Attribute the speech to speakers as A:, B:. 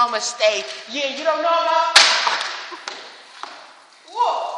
A: I'ma stay. Yeah, you don't know about. Whoa.